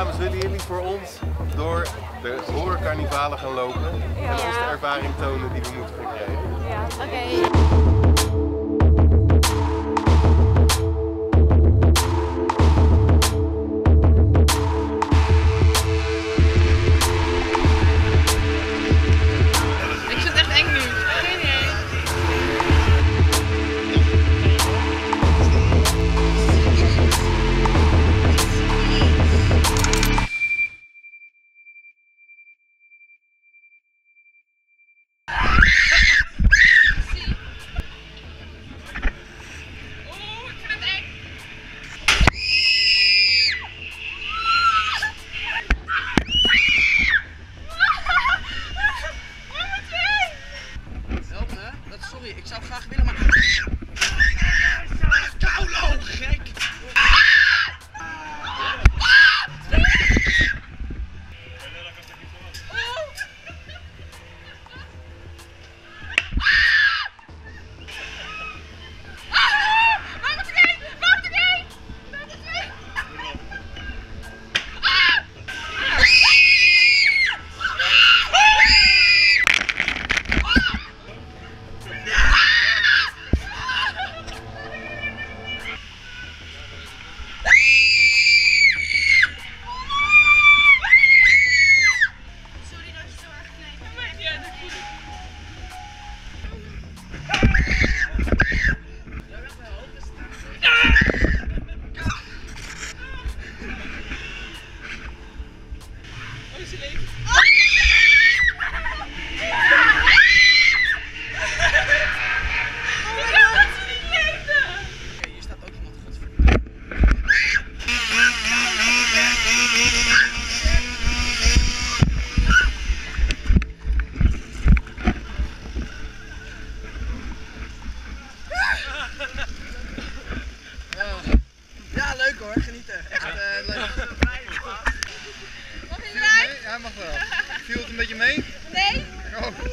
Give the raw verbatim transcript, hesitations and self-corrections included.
Dames, willen jullie voor ons door de horrorcarnivalen gaan lopen en Ja. ons de ervaring tonen die we moeten gaan krijgen? Ja, oké. Okay. Sorry, ik zou graag willen, maar... Kaulo, gek! Ja, leuk hoor, genieten. Echt uh, leuk. Mag je erbij? Ja, mag wel. Viel het een beetje mee? Nee. Oh.